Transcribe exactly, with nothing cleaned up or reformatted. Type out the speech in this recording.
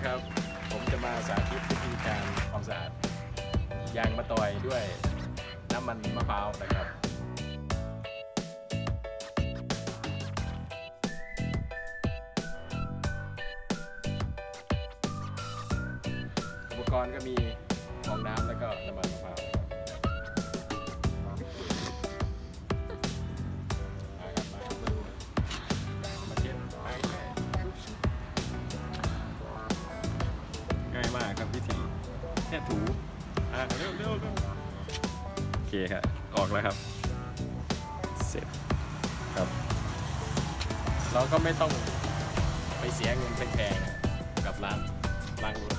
ครับผมจะมาสาธิตวิธีการความสะอาดยางมะตอยด้วยน้ำมันมะพร้าวนะครับอุปกรณ์ก็มีฟองน้ำแล้วก็น้ำมันมะพร้าวง่ายมากครับวิธีแค่ถูอ่ะเร็วเร็วโอเคครับออกแล้วครับเสร็จครับเราก็ไม่ต้องไปเสียเงินแพงๆกับร้านล้างรถ